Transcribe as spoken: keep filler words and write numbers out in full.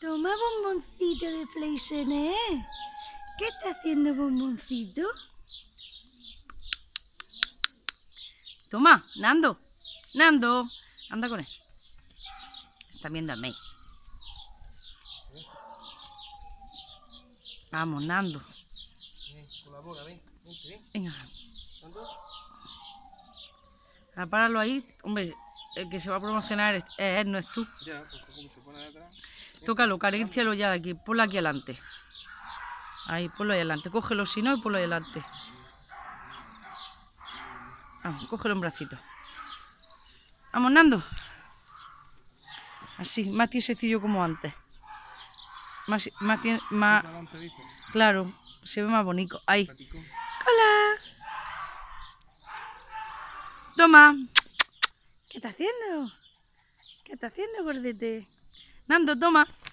Toma, bomboncito de Freixenet. ¿Qué está haciendo, bomboncito? Toma, Nando. Nando, anda con él. Está viendo a May. Vamos, Nando. Ven, con la bola, ven, ven, ven. Venga. Nando. A páralo ahí. Hombre, el que se va a promocionar es él, no es tú. Ya, pues como se pone detrás. Tócalo, carícialo ya de aquí. Ponlo aquí adelante. Ahí, ponlo ahí adelante. Cógelo si no y ponlo ahí adelante. Vamos, cógelo en bracito. Vamos, Nando. Así, más tiesecillo como antes. Más, más, tie- más, claro, se ve más bonito. Ahí. ¡Hola! Toma. ¿Qué está haciendo? ¿Qué está haciendo, gordete? Nando, toma.